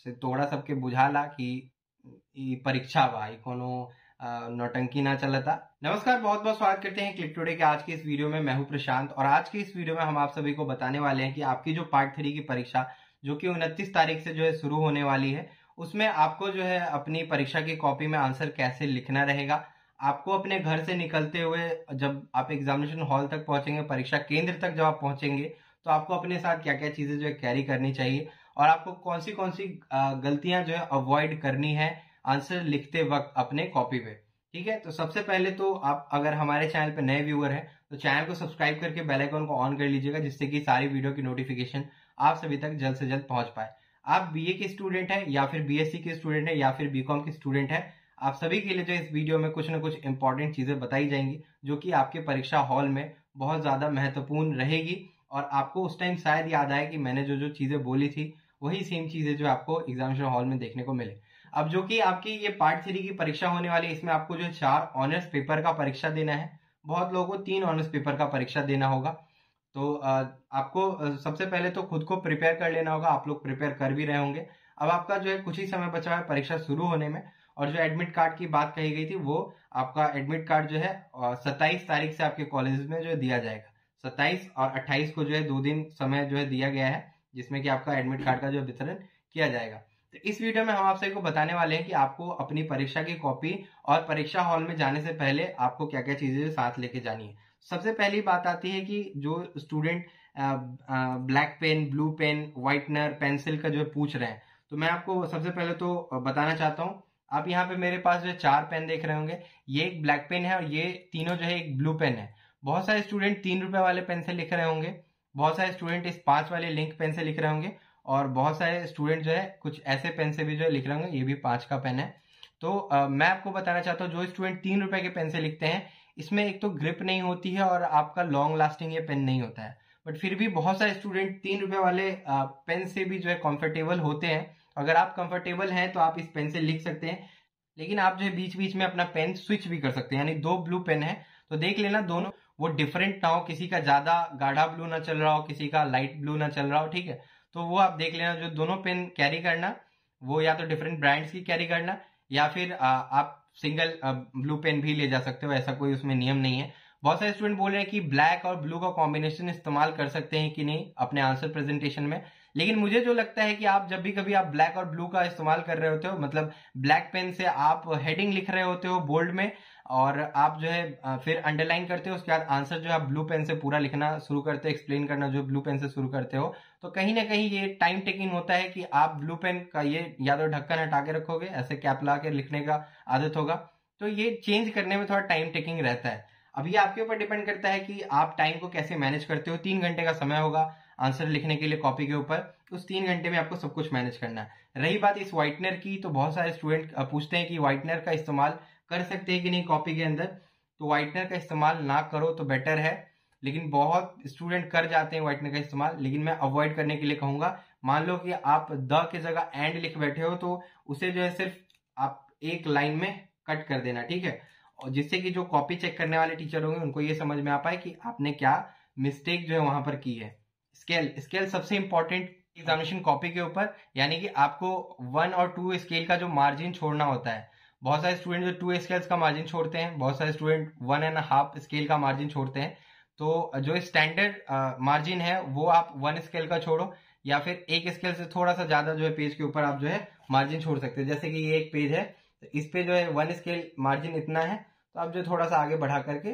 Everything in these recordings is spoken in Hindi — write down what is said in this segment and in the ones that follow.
से तोड़ा सबके बुझाला कि ई परीक्षा बा, ई कोनो नौटंकी ना चलता। नमस्कार, बहुत बहुत स्वागत करते हैं क्लिक टुडे के आज के इस वीडियो में। मैं हूं प्रशांत और आज के इस वीडियो में हम आप सभी को बताने वाले हैं कि आपकी जो पार्ट 3 की परीक्षा जो कि 29 तारीख से जो है शुरू होने वाली है, उसमें आपको जो है अपनी परीक्षा की कॉपी में आंसर कैसे लिखना रहेगा। आपको अपने घर से निकलते हुए जब आप एग्जामिनेशन हॉल तक पहुंचेंगे, परीक्षा केंद्र तक जब आप पहुंचेंगे, तो आपको अपने साथ क्या क्या चीजें जो है कैरी करनी चाहिए और आपको कौन सी गलतियां जो है अवॉइड करनी है आंसर लिखते वक्त अपने कॉपी पे। ठीक है, तो सबसे पहले तो आप अगर हमारे चैनल पे नए व्यूअर हैं तो चैनल को सब्सक्राइब करके बेल आइकन को ऑन कर लीजिएगा, जिससे कि सारी वीडियो की नोटिफिकेशन आप सभी तक जल्द से जल्द पहुंच पाए। आप बीए के स्टूडेंट हैं या फिर बीएससी के स्टूडेंट हैं या फिर बीकॉम के स्टूडेंट हैं, आप सभी के लिए जो इस वीडियो में कुछ ना कुछ इंपॉर्टेंट चीजें बताई जाएंगी जो कि आपके परीक्षा हॉल में बहुत ज्यादा महत्वपूर्ण रहेगी और आपको उस टाइम शायद याद आए कि मैंने जो जो चीजें बोली थी वही सेम चीजें जो आपको एग्जामिनेशन हॉल में देखने को मिले। अब जो कि आपकी ये पार्ट 3 की परीक्षा होने वाली है, इसमें आपको जो 4 ऑनर्स पेपर का परीक्षा देना है। बहुत लोगों को 3 ऑनर्स पेपर का परीक्षा देना होगा। तो आपको सबसे पहले तो खुद को प्रिपेयर कर लेना होगा। आप लोग प्रिपेयर कर भी रहे होंगे। अब आपका जो है कुछ ही समय बचा है परीक्षा शुरू होने में, और जो एडमिट कार्ड की बात कही गई थी वो आपका एडमिट कार्ड जो है 27 तारीख से आपके कॉलेज में जो है दिया जाएगा। 27 और 28 को जो है 2 दिन समय जो है दिया गया है, जिसमें कि आपका एडमिट कार्ड का जो वितरण किया जाएगा। तो इस वीडियो में हम आप सभी को बताने वाले हैं कि आपको अपनी परीक्षा की कॉपी और परीक्षा हॉल में जाने से पहले आपको क्या क्या चीजें साथ लेके जानी है। सबसे पहली बात आती है कि जो student black pen, blue pen, whitener, pencil का जो है पूछ रहे हैं, तो मैं आपको सबसे पहले तो बताना चाहता हूँ। आप यहाँ पे मेरे पास जो है 4 पेन देख रहे होंगे। ये एक ब्लैक पेन है और ये तीनों जो है एक ब्लू पेन है। बहुत सारे स्टूडेंट 3 रुपए वाले पेन से लिख रहे होंगे, बहुत सारे स्टूडेंट इस 5 वाले लिंक पेन से लिख रहे होंगे, और बहुत सारे स्टूडेंट जो है कुछ ऐसे पेन से भी जो है लिख रहे होंगे। ये भी 5 का पेन है। तो मैं आपको बताना चाहता हूँ, जो स्टूडेंट 3 रुपए के पेन से लिखते हैं, इसमें एक तो ग्रिप नहीं होती है और आपका लॉन्ग लास्टिंग ये पेन नहीं होता है। बट फिर भी बहुत सारे स्टूडेंट 3 रुपए वाले पेन से भी जो है कंफर्टेबल होते हैं। अगर आप कंफर्टेबल हैं तो आप इस पेन से लिख सकते हैं, लेकिन आप जो है बीच बीच में अपना पेन स्विच भी कर सकते हैं। यानी 2 ब्लू पेन है तो देख लेना दोनों वो डिफरेंट ना हो, किसी का ज्यादा गाढ़ा ब्लू ना चल रहा हो, किसी का लाइट ब्लू ना चल रहा हो। ठीक है, तो वो आप देख लेना। जो दोनों पेन कैरी करना वो या तो डिफरेंट ब्रांड्स की कैरी करना, या फिर आप सिंगल ब्लू पेन भी ले जा सकते हो, ऐसा कोई उसमें नियम नहीं है। बहुत सारे स्टूडेंट बोल रहे हैं कि ब्लैक और ब्लू का कॉम्बिनेशन इस्तेमाल कर सकते हैं कि नहीं अपने आंसर प्रेजेंटेशन में, लेकिन मुझे जो लगता है कि आप जब भी कभी आप ब्लैक और ब्लू का इस्तेमाल कर रहे होते हो, मतलब ब्लैक पेन से आप हेडिंग लिख रहे होते हो बोल्ड में, और आप जो है फिर अंडरलाइन करते हो, उसके बाद आंसर जो है ब्लू पेन से पूरा लिखना शुरू करते हो, एक्सप्लेन करना जो ब्लू पेन से शुरू करते हो, तो कहीं ना कहीं ये टाइम टेकिंग होता है कि आप ब्लू पेन का ये या तो ढक्कन हटा के रखोगे, ऐसे कैप ला के लिखने का आदत होगा, तो ये चेंज करने में थोड़ा टाइम टेकिंग रहता है। अब ये आपके ऊपर डिपेंड करता है कि आप टाइम को कैसे मैनेज करते हो। 3 घंटे का समय होगा आंसर लिखने के लिए कॉपी के ऊपर, उस 3 घंटे में आपको सब कुछ मैनेज करना है। रही बात इस व्हाइटनर की, तो बहुत सारे स्टूडेंट पूछते हैं कि व्हाइटनर का इस्तेमाल कर सकते हैं कि नहीं कॉपी के अंदर। तो व्हाइटनर का इस्तेमाल ना करो तो बेटर है, लेकिन बहुत स्टूडेंट कर जाते हैं व्हाइटनर का इस्तेमाल, लेकिन मैं अवॉइड करने के लिए कहूंगा। मान लो कि आप द की जगह एंड लिख बैठे हो, तो उसे जो है सिर्फ आप एक लाइन में कट कर देना। ठीक है, और जिससे कि जो कॉपी चेक करने वाले टीचर होंगे उनको ये समझ में आ पाए कि आपने क्या मिस्टेक जो है वहां पर की है। स्केल सबसे इंपॉर्टेंट एग्जामिनेशन कॉपी के ऊपर, यानी कि आपको 1 और 2 स्केल का जो मार्जिन छोड़ना होता है। बहुत सारे स्टूडेंट जो 2 स्केल्स का मार्जिन छोड़ते हैं, बहुत सारे स्टूडेंट 1.5 स्केल का मार्जिन छोड़ते हैं। तो जो स्टैंडर्ड मार्जिन है वो आप 1 स्केल का छोड़ो, या फिर 1 स्केल से थोड़ा सा ज्यादा जो है पेज के ऊपर आप जो है मार्जिन छोड़ सकते हो। जैसे कि ये एक पेज है, तो इस पे जो है 1 स्केल मार्जिन इतना है, तो आप जो थोड़ा सा आगे बढ़ा करके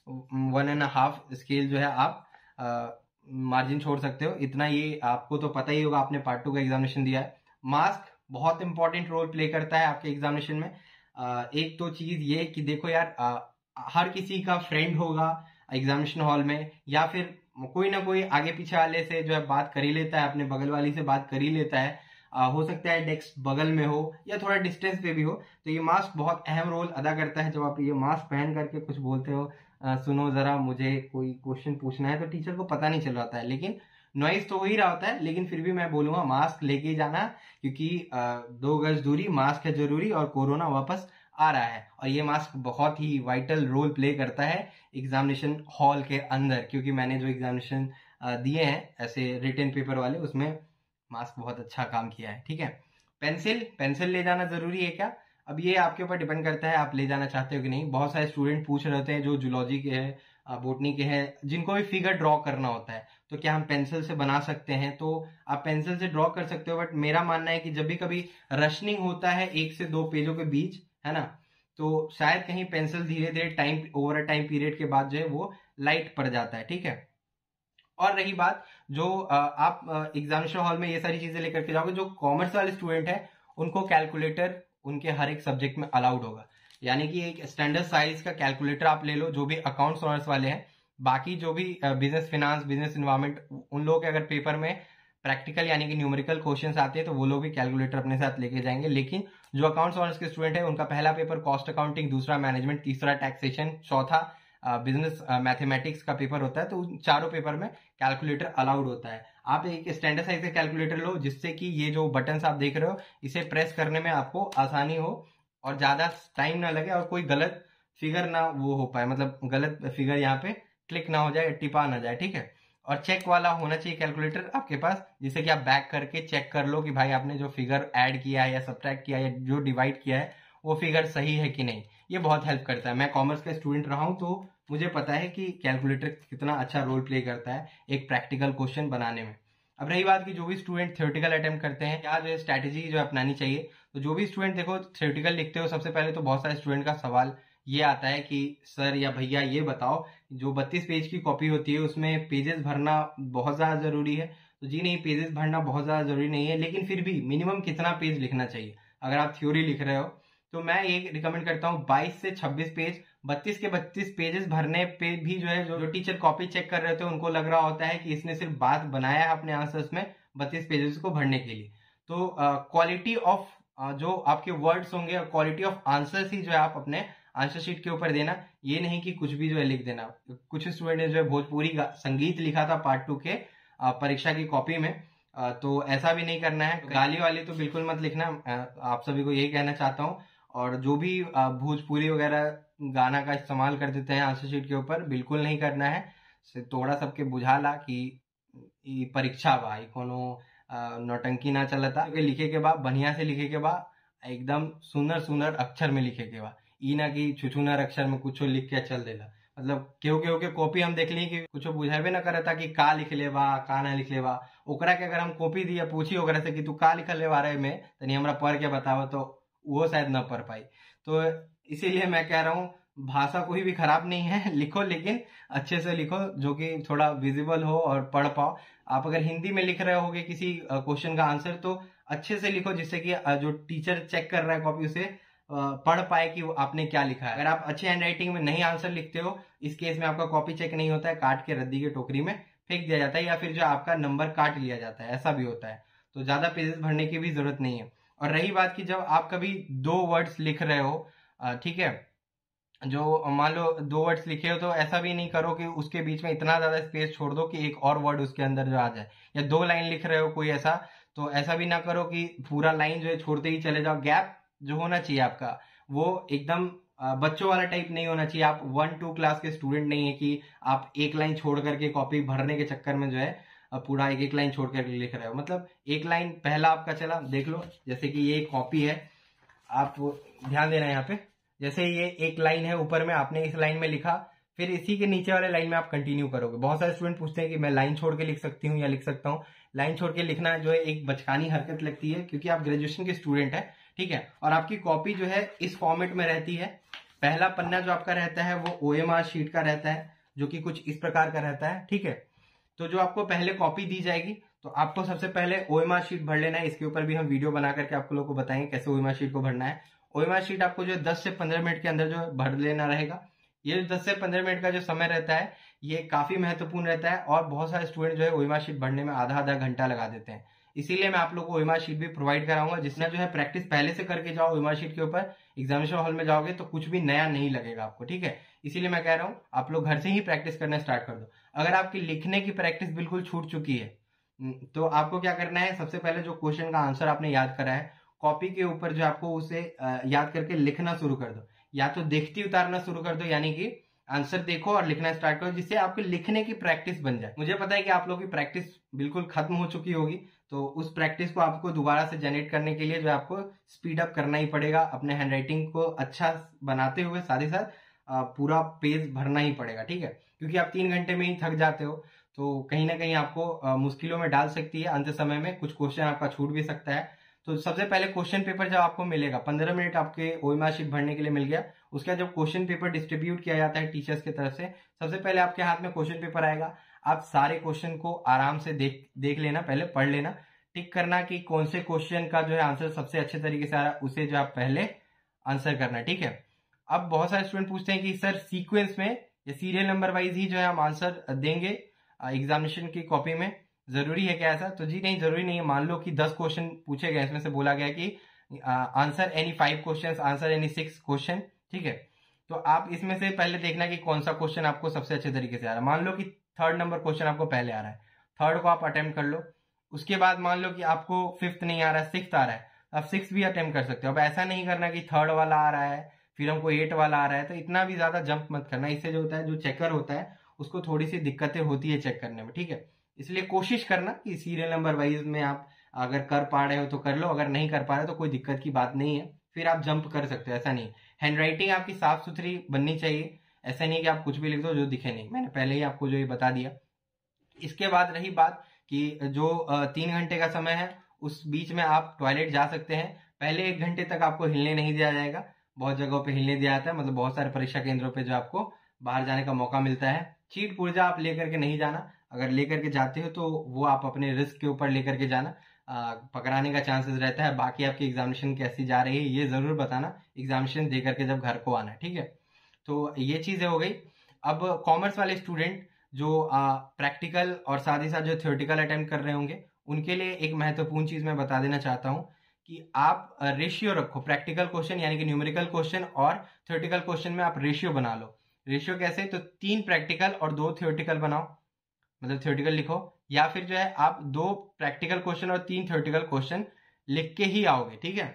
1.5 स्केल जो है आप मार्जिन छोड़ सकते हो। इतना ये आपको तो पता ही होगा, आपने पार्ट 2 का एग्जामिनेशन दिया है। मास्क बहुत इंपॉर्टेंट रोल प्ले करता है आपके एग्जामिनेशन में। एक तो चीज ये कि देखो यार, हर किसी का फ्रेंड होगा एग्जामिनेशन हॉल में, या फिर कोई ना कोई आगे पीछे वाले से जो है बात कर ही लेता है, अपने बगल वाली से बात कर ही लेता है। हो सकता है डेस्क बगल में हो या थोड़ा डिस्टेंस पे भी हो, तो ये मास्क बहुत अहम रोल अदा करता है। जब आप ये मास्क पहन करके कुछ बोलते हो, सुनो जरा मुझे कोई क्वेश्चन पूछना है, तो टीचर को पता नहीं चल रहा है, लेकिन नॉइज तो हो ही रहा होता है, लेकिन फिर भी मैं बोलूंगा मास्क लेके ही जाना, क्योंकि 2 गज दूरी, मास्क है जरूरी, और कोरोना वापस आ रहा है। और ये मास्क बहुत ही वाइटल रोल प्ले करता है एग्जामिनेशन हॉल के अंदर, क्योंकि मैंने जो एग्जामिनेशन दिए हैं ऐसे रिटन पेपर वाले, उसमें मास्क बहुत अच्छा काम किया है। ठीक है, पेंसिल पेंसिल ले जाना जरूरी है क्या? अब ये आपके ऊपर डिपेंड करता है आप ले जाना चाहते हो कि नहीं। बहुत सारे स्टूडेंट पूछ रहे होते हैं जो जूलॉजी के हैं, बोटनी के हैं, जिनको भी फिगर ड्रॉ करना होता है तो क्या हम पेंसिल से बना सकते हैं? तो आप पेंसिल से ड्रॉ कर सकते हो, बट मेरा मानना है कि जब भी कभी रशनिंग होता है 1 से 2 पेजों के बीच, है ना, तो शायद कहीं पेंसिल धीरे धीरे टाइम ओवर टाइम पीरियड के बाद जो है वो लाइट पड़ जाता है, ठीक है। और रही बात जो आप एग्जामिनेशन हॉल में ये सारी चीजें लेकर के जाओगे, जो कॉमर्स वाले स्टूडेंट है उनको कैलकुलेटर उनके हर एक सब्जेक्ट में अलाउड होगा। यानी कि एक स्टैंडर्ड साइज का कैलकुलेटर आप ले लो, जो भी अकाउंट्स ऑनर्स वाले हैं। बाकी जो भी बिजनेस फिनांस, बिजनेस इन्वायरमेंट, उन लोगों के अगर पेपर में प्रैक्टिकल यानी कि न्यूमेरिकल क्वेश्चंस आते हैं तो वो लोग भी कैलकुलेटर अपने साथ लेके जाएंगे। लेकिन जो अकाउंट्स ऑनर्स के स्टूडेंट है उनका पहला पेपर कॉस्ट अकाउंटिंग, दूसरा मैनेजमेंट, तीसरा टैक्सेशन, चौथा बिजनेस मैथमेटिक्स का पेपर होता है। तो उन चारों पेपर में कैलकुलेटर अलाउड होता है। आप एक स्टैंडर्ड साइज का कैलकुलेटर लो जिससे कि ये जो बटन्स आप देख रहे हो इसे प्रेस करने में आपको आसानी हो और ज्यादा टाइम ना लगे और कोई गलत फिगर ना वो हो पाए, मतलब गलत फिगर यहाँ पे क्लिक ना हो जाए, टिपा ना जाए, ठीक है। और चेक वाला होना चाहिए कैलकुलेटर आपके पास, जिससे कि आप बैक करके चेक कर लो कि भाई आपने जो फिगर ऐड किया है या सब्ट्रैक्ट किया है या जो डिवाइड किया है वो फिगर सही है कि नहीं। ये बहुत हेल्प करता है। मैं कॉमर्स का स्टूडेंट रहा हूं तो मुझे पता है कि कैलकुलेटर कितना अच्छा रोल प्ले करता है एक प्रैक्टिकल क्वेश्चन बनाने में। अब रही बात कि जो भी स्टूडेंट थ्योरेटिकल अटेम्प्ट करते हैं क्या जो स्ट्रैटेजी जो अपनानी चाहिए, तो जो भी स्टूडेंट देखो थ्योरेटिकल लिखते हो, सबसे पहले तो बहुत सारे स्टूडेंट का सवाल ये आता है कि सर या भैया ये बताओ, जो 32 पेज की कॉपी होती है उसमें पेजेस भरना बहुत ज्यादा जरूरी है? तो जी नहीं, पेजेस भरना बहुत ज्यादा जरूरी नहीं है, लेकिन फिर भी मिनिमम कितना पेज लिखना चाहिए? अगर आप थ्योरी लिख रहे हो तो मैं ये रिकमेंड करता हूँ 22 से 26 पेज। 32 के 32 पेजेस भरने पे भी जो है जो टीचर कॉपी चेक कर रहे थे उनको लग रहा होता है कि इसने सिर्फ बात बनाया है अपने आंसर्स में 32 पेजेस को भरने के लिए। तो क्वालिटी ऑफ जो आपके वर्ड्स होंगे और क्वालिटी ऑफ आंसर्स ही जो है आप अपने आंसर शीट के ऊपर देना, ये नहीं कि कुछ भी जो है लिख देना। कुछ स्टूडेंट ने जो है भोजपुरी संगीत लिखा था पार्ट 2 के परीक्षा की कॉपी में, तो ऐसा भी नहीं करना है। गाली वाली तो बिल्कुल मत लिखना, आप सभी को यही कहना चाहता हूँ। और जो भी भोजपुरी वगैरह गाना का इस्तेमाल कर देते हैं आंसर शीट के ऊपर, बिल्कुल नहीं करना है। थोड़ा सबके बुझाला कि ई परीक्षा बा, ई कोनो नौटंकी ना चलता। लिखे के बाद बढ़िया से लिखे के बाद एकदम सुंदर सुंदर अक्षर में लिखे के बाद, ई ना कि छुछुनर अक्षर में कुछ लिख के चल देला। मतलब केहू केहू के कॉपी हम देख ली कि कुछ बुझाबे ना करता कि का लिख ले बा का ना लिख ले बा। ओकरा के अगर हम कॉपी दिया पूछी ओकरा से कि तू का लिखल ले बारे में तनी हमरा पढ़ के बताओ, तो वो शायद ना पढ़ पाई। तो इसीलिए मैं कह रहा हूँ भाषा कोई भी खराब नहीं है, लिखो लेकिन अच्छे से लिखो जो कि थोड़ा विजिबल हो और पढ़ पाओ। आप अगर हिंदी में लिख रहे होगे किसी क्वेश्चन का आंसर तो अच्छे से लिखो जिससे कि जो टीचर चेक कर रहा है कॉपी उसे पढ़ पाए कि आपने क्या लिखा है। अगर आप अच्छे हैंड राइटिंग में नहीं आंसर लिखते हो, इस केस में आपका कॉपी चेक नहीं होता है, काट के रद्दी की टोकरी में फेंक दिया जाता है या फिर जो आपका नंबर काट लिया जाता है, ऐसा भी होता है। तो ज्यादा पेजेस भरने की भी जरूरत नहीं है। और रही बात की जब आप कभी 2 वर्ड्स लिख रहे हो, ठीक है, जो मान लो 2 वर्ड्स लिखे हो तो ऐसा भी नहीं करो कि उसके बीच में इतना ज्यादा स्पेस छोड़ दो कि एक और वर्ड उसके अंदर जो आ जाए। या 2 लाइन लिख रहे हो कोई ऐसा, तो ऐसा भी ना करो कि पूरा लाइन जो है छोड़ते ही चले जाओ। गैप जो होना चाहिए आपका वो एकदम बच्चों वाला टाइप नहीं होना चाहिए। आप 1-2 क्लास के स्टूडेंट नहीं है कि आप एक लाइन छोड़ करके कॉपी भरने के चक्कर में जो है पूरा एक लाइन छोड़ कर लिख रहे हो। मतलब एक लाइन पहला आपका चला, देख लो जैसे कि ये कॉपी है, आप ध्यान देना यहाँ पे, जैसे ये एक लाइन है ऊपर में आपने इस लाइन में लिखा, फिर इसी के नीचे वाले लाइन में आप कंटिन्यू करोगे। बहुत सारे स्टूडेंट पूछते हैं कि मैं लाइन छोड़ के लिख सकती हूँ या लिख सकता हूँ। लाइन छोड़ के लिखना जो है एक बचकानी हरकत लगती है क्योंकि आप ग्रेजुएशन के स्टूडेंट है, ठीक है, और आपकी कॉपी जो है इस फॉर्मेट में रहती है। पहला पन्ना जो आपका रहता है वो OMR शीट का रहता है जो कि कुछ इस प्रकार का रहता है, ठीक है। तो जो आपको पहले कॉपी दी जाएगी तो आपको सबसे पहले OMR शीट भर लेना है। इसके ऊपर भी हम वीडियो बना करके आपको लोगों को बताएंगे कैसे OMR शीट को भरना है। OMR शीट आपको जो 10 से 15 मिनट के अंदर जो भर लेना रहेगा। ये 10 से 15 मिनट का जो समय रहता है ये काफी महत्वपूर्ण रहता है और बहुत सारे स्टूडेंट जो है OMR शीट भरने में आधा घंटा लगा देते हैं। इसीलिए मैं आप लोगों को OMR शीट भी प्रोवाइड कराऊंगा, जिसमें जो है प्रैक्टिस पहले से करके जाओ OMR शीट के ऊपर, एग्जामिनेशन हॉल में जाओगे तो कुछ भी नया नहीं लगेगा आपको, ठीक है। इसीलिए मैं कह रहा हूँ आप लोग घर से ही प्रैक्टिस करना स्टार्ट कर दो। अगर आपकी लिखने की प्रैक्टिस बिल्कुल छूट चुकी है तो आपको क्या करना है, सबसे पहले जो क्वेश्चन का आंसर आपने याद करा है कॉपी के ऊपर जो आपको उसे याद करके लिखना शुरू कर दो, या तो देखती उतारना शुरू कर दो, यानी कि आंसर देखो और लिखना स्टार्ट करो, जिससे आपके लिखने की प्रैक्टिस बन जाए। मुझे पता है कि आप लोगों की प्रैक्टिस बिल्कुल खत्म हो चुकी होगी, तो उस प्रैक्टिस को आपको दोबारा से जनरेट करने के लिए जो आपको स्पीड अप करना ही पड़ेगा। अपने हैंडराइटिंग को अच्छा बनाते हुए साथ ही साथ पूरा पेज भरना ही पड़ेगा, ठीक है। क्योंकि आप 3 घंटे में ही थक जाते हो, तो कहीं ना कहीं आपको मुश्किलों में डाल सकती है। अंत समय में कुछ क्वेश्चन आपका छूट भी सकता है। तो सबसे पहले क्वेश्चन पेपर जब आपको मिलेगा, 15 मिनट आपके ओएमआर शीट भरने के लिए मिल गया। उसके बाद जब क्वेश्चन पेपर डिस्ट्रीब्यूट किया जाता है टीचर्स की तरफ से, सबसे पहले आपके हाथ में क्वेश्चन पेपर आएगा। आप सारे क्वेश्चन को आराम से देख लेना, पहले पढ़ लेना, टिक करना कि कौन से क्वेश्चन का जो है आंसर सबसे अच्छे तरीके से आ रहा है, उसे जो आप पहले आंसर करना, ठीक है। अब बहुत सारे स्टूडेंट पूछते हैं कि सर सीक्वेंस में या सीरियल नंबर वाइज ही जो है हम आंसर देंगे एग्जामिनेशन की कॉपी में, जरूरी है क्या ऐसा? तो जी नहीं, जरूरी नहीं है। मान लो कि 10 क्वेश्चन पूछे गए, इसमें से बोला गया कि answer any 5 question, answer any 6 question, ठीक है। तो आप इसमें से पहले देखना कि कौन सा क्वेश्चन आपको सबसे अच्छे तरीके से आ रहा है। मान लो कि 3rd नंबर क्वेश्चन आपको पहले आ रहा है, 3rd को आप अटेम्प्ट कर लो। उसके बाद मान लो कि आपको 5th नहीं आ रहा है, 6th आ रहा है, आप 6th भी अटेम्प्ट कर सकते हो। अब ऐसा नहीं करना कि 3rd वाला आ रहा है फिर हमको 8 वाला आ रहा है, तो इतना भी ज्यादा जंप मत करना। इससे जो होता है, जो चेकर होता है उसको थोड़ी सी दिक्कतें होती है चेक करने में, ठीक है। इसलिए कोशिश करना कि सीरियल नंबर वाइज में आप अगर कर पा रहे हो तो कर लो, अगर नहीं कर पा रहे हो तो कोई दिक्कत की बात नहीं है, फिर आप जंप कर सकते हो। ऐसा नहीं, हैंडराइटिंग आपकी साफ सुथरी बननी चाहिए। ऐसा नहीं कि आप कुछ भी लिख दो जो दिखे नहीं, मैंने पहले ही आपको जो ये बता दिया। इसके बाद रही बात कि जो 3 घंटे का समय है, उस बीच में आप टॉयलेट जा सकते हैं। पहले 1 घंटे तक आपको हिलने नहीं दिया जाएगा, बहुत जगहों पे हिलने दिया जाता है, मतलब बहुत सारे परीक्षा केंद्रों पे जो आपको बाहर जाने का मौका मिलता है। चीट पुर्जा आप लेकर के नहीं जाना, अगर लेकर के जाते हो तो वो आप अपने रिस्क के ऊपर लेकर के जाना, पकड़ाने का चांसेस रहता है। बाकी आपकी एग्जामिनेशन कैसी जा रही है ये जरूर बताना एग्जामिनेशन दे करके जब घर को आना, ठीक है। तो ये चीजें हो गई। अब कॉमर्स वाले स्टूडेंट जो प्रैक्टिकल और साथ ही साथ जो थ्योरेटिकल अटेम्प्ट कर रहे होंगे, उनके लिए एक महत्वपूर्ण चीज मैं बता देना चाहता हूं कि आप रेशियो रखो। प्रैक्टिकल क्वेश्चन यानी कि न्यूमेरिकल क्वेश्चन और थ्योरेटिकल क्वेश्चन में आप रेशियो बना लो। रेशियो कैसे? तो 3 प्रैक्टिकल और 2 थ्योरेटिकल बनाओ, मतलब थ्योरेटिकल लिखो, या फिर जो है आप 2 प्रैक्टिकल क्वेश्चन और 3 थ्योरेटिकल क्वेश्चन लिख के ही आओगे, ठीक है।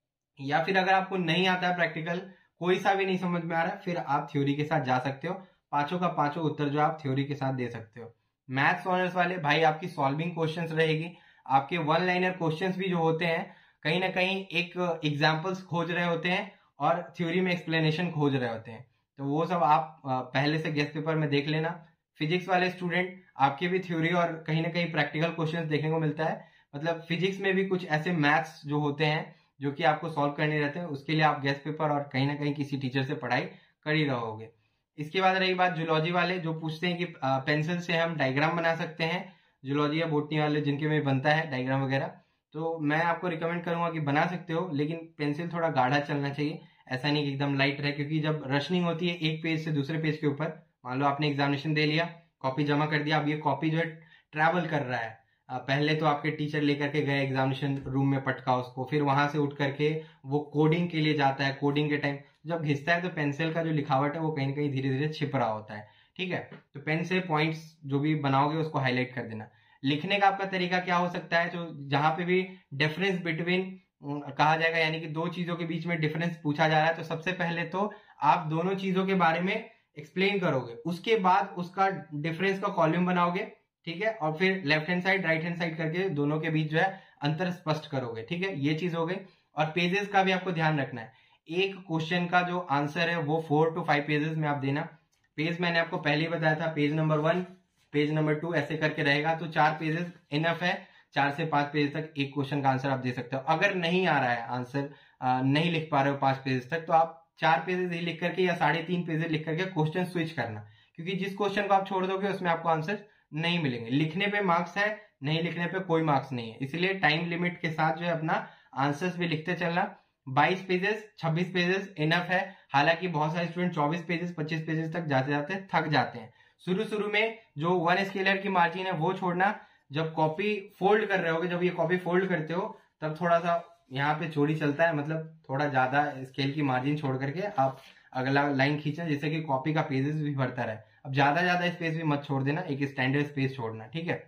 या फिर अगर आपको नहीं आता है प्रैक्टिकल, कोई सा भी नहीं समझ में आ रहा है, फिर आप थ्योरी के साथ जा सकते हो। पांचों का पांचों उत्तर जो आप थ्योरी के साथ दे सकते हो। मैथ्स ऑनर्स वाले भाई, आपकी सॉल्विंग क्वेश्चंस रहेगी। आपके 1 लाइनर क्वेश्चंस भी जो होते हैं, कहीं ना कहीं एक एग्जाम्पल्स खोज रहे होते हैं और थ्योरी में एक्सप्लेनेशन खोज रहे होते हैं, तो वो सब आप पहले से गेस्ट पेपर में देख लेना। फिजिक्स वाले स्टूडेंट, आपके भी थ्योरी और कहीं ना कहीं प्रैक्टिकल क्वेश्चंस देखने को मिलता है। मतलब फिजिक्स में भी कुछ ऐसे मैथ्स जो होते हैं जो कि आपको सॉल्व करने रहते हैं, उसके लिए आप गेस्ट पेपर और कहीं ना कहीं किसी टीचर से पढ़ाई कर ही रहोगे। इसके बाद रही बात जूलॉजी वाले, जो पूछते हैं कि पेंसिल से हम डायग्राम बना सकते हैं। जूलॉजी या बोटनी वाले जिनके में बनता है डायग्राम वगैरह, तो मैं आपको रिकमेंड करूंगा कि बना सकते हो, लेकिन पेंसिल थोड़ा गाढ़ा चलना चाहिए। ऐसा नहीं कि एकदम लाइट रहे, क्योंकि जब रशनिंग होती है एक पेज से दूसरे पेज के ऊपर, मान लो आपने एग्जामिनेशन दे लिया, कॉपी जमा कर दिया, अब ये कॉपी जो है ट्रैवल कर रहा है। पहले तो आपके टीचर लेकर के गए एग्जामिनेशन रूम में, पटका उसको, फिर वहां से उठ करके वो कोडिंग के लिए जाता है। कोडिंग के टाइम जब घिसता है तो पेंसिल का जो लिखावट है वो कहीं ना कहीं धीरे धीरे छिप रहा होता है, ठीक है। तो पेन से पॉइंट्स जो भी बनाओगे उसको हाईलाइट कर देना। लिखने का आपका तरीका क्या हो सकता है? तो जहां पे भी डिफरेंस बिटवीन कहा जाएगा, यानी कि 2 चीजों के बीच में डिफरेंस पूछा जा रहा है, तो सबसे पहले तो आप दोनों चीजों के बारे में एक्सप्लेन करोगे, उसके बाद उसका डिफरेंस का कॉलम बनाओगे, ठीक है, और फिर left hand side right hand side करके दोनों के बीच जो है अंतर स्पष्ट करोगे, ठीक है। ये चीज हो गई। और पेजेस का भी आपको ध्यान रखना है। एक क्वेश्चन का जो आंसर है वो 4 to 5 पेजेस में आप देना। पेज मैंने आपको पहले ही बताया था, पेज नंबर 1, पेज नंबर 2 ऐसे करके रहेगा, तो 4 पेजेस इनफ है। 4 से 5 पेज तक एक क्वेश्चन का आंसर आप दे सकते हो। अगर नहीं आ रहा है आंसर, नहीं लिख पा रहे हो 5 पेज तक, तो आप 4 पेजेस ही लिख करके या 3.5 पेजेस लिख करके क्वेश्चन स्विच करना, क्योंकि जिस क्वेश्चन को आप छोड़ दोगे उसमें आपको आंसर नहीं मिलेंगे। लिखने पे मार्क्स है, नहीं लिखने पे कोई मार्क्स नहीं है, इसलिए टाइम लिमिट के साथ जो है अपना आंसर्स भी लिखते चलना। 22 पेजेस 26 पेजेस इनफ है। हालांकि बहुत सारे स्टूडेंट 24 पेजेस 25 पेजेस तक जाते जाते थक जाते हैं। शुरू में जो 1 स्केलर की मार्जिन है वो छोड़ना। जब कॉपी फोल्ड कर रहे होगे, जब ये कॉपी फोल्ड करते हो, तब थोड़ा सा यहाँ पे चोरी चलता है, मतलब थोड़ा ज्यादा स्केल की मार्जिन छोड़ करके आप अगला लाइन खींचना, जिससे कि कॉपी का पेजेस भी भरता रहे। अब ज्यादा स्पेस भी मत छोड़ देना, एक स्टैंडर्ड स्पेस छोड़ना, ठीक है।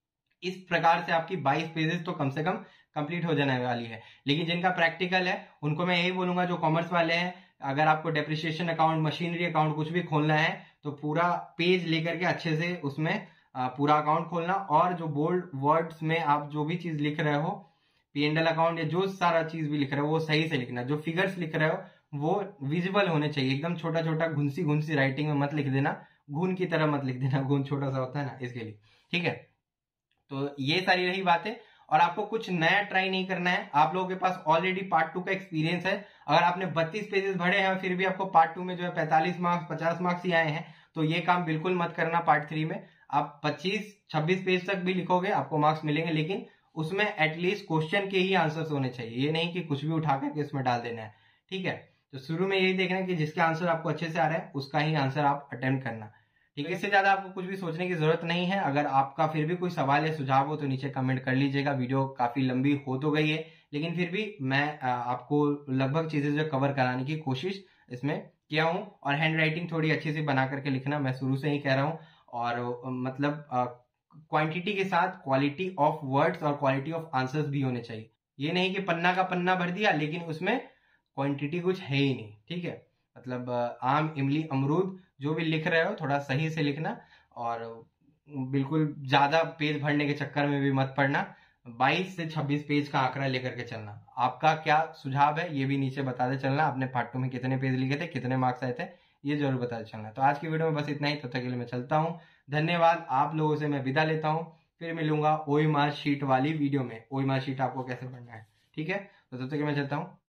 इस प्रकार से आपकी 22 पेजेस तो कम से कम कंप्लीट हो जाने वाली है। लेकिन जिनका प्रैक्टिकल है उनको मैं यही बोलूंगा, जो कॉमर्स वाले हैं, अगर आपको डेप्रिसिएशन अकाउंट, मशीनरी अकाउंट कुछ भी खोलना है तो पूरा पेज लेकर के अच्छे से उसमें पूरा अकाउंट खोलना, और जो बोल्ड वर्ड्स में आप जो भी चीज लिख रहे हो, P&L अकाउंट या जो सारा चीज भी लिख रहे हो वो सही से लिखना। जो फिगर्स लिख रहे हो वो विजिबल होने चाहिए, एकदम छोटा छोटा घुंसी घुंसी राइटिंग में मत लिख देना, घून की तरह मत लिख देना, घून छोटा सा होता है ना, इसके लिए। ठीक है, तो ये सारी रही बातें। और आपको कुछ नया ट्राई नहीं करना है। आप लोगों के पास ऑलरेडी पार्ट 2 का एक्सपीरियंस है। अगर आपने 32 पेजेस भरे हैं फिर भी आपको पार्ट 2 में जो है 45 मार्क्स 50 मार्क्स ही आए हैं, तो ये काम बिल्कुल मत करना। पार्ट 3 में आप 25-26 पेज तक भी लिखोगे आपको मार्क्स मिलेंगे, लेकिन उसमें एटलीस्ट क्वेश्चन के ही आंसर्स होने चाहिए, ये नहीं कि कुछ भी उठा करके इसमें डाल देना है। ठीक है, तो शुरू में यही देखना है कि जिसके आंसर आपको अच्छे से आ रहे हैं उसका ही आंसर आप अटेम्प्ट करना। ठीक है, इससे ज्यादा आपको कुछ भी सोचने की जरूरत नहीं है। अगर आपका फिर भी कोई सवाल या सुझाव हो तो नीचे कमेंट कर लीजिएगा। वीडियो काफी लंबी हो तो गई है, लेकिन फिर भी मैं आपको लगभग चीजें जो कवर कराने की कोशिश इसमें किया हूं। और हैंड राइटिंग थोड़ी अच्छी सी बना करके लिखना, मैं शुरू से ही कह रहा हूं। और मतलब क्वांटिटी के साथ क्वालिटी ऑफ वर्ड्स और क्वालिटी ऑफ आंसर्स भी होने चाहिए। ये नहीं कि पन्ना का पन्ना भर दिया लेकिन उसमें क्वांटिटी कुछ है ही नहीं। ठीक है, मतलब आम, इमली, अमरूद जो भी लिख रहे हो थोड़ा सही से लिखना, और बिल्कुल ज्यादा पेज भरने के चक्कर में भी मत पड़ना। 22 से 26 पेज का आंकड़ा लेकर के चलना। आपका क्या सुझाव है ये भी नीचे बताते चलना। आपने पार्ट 2 में कितने पेज लिखे थे, कितने मार्क्स आए थे, ये जरूर बताते चलना। तो आज की वीडियो में बस इतना ही। तब तक के लिए मैं चलता हूँ, धन्यवाद। आप लोगों से मैं विदा लेता हूँ, फिर मिलूंगा ओएमआर शीट वाली वीडियो में। ओएमआर शीट आपको कैसे पढ़ना है, ठीक है। तो तब तक के मैं चलता हूँ।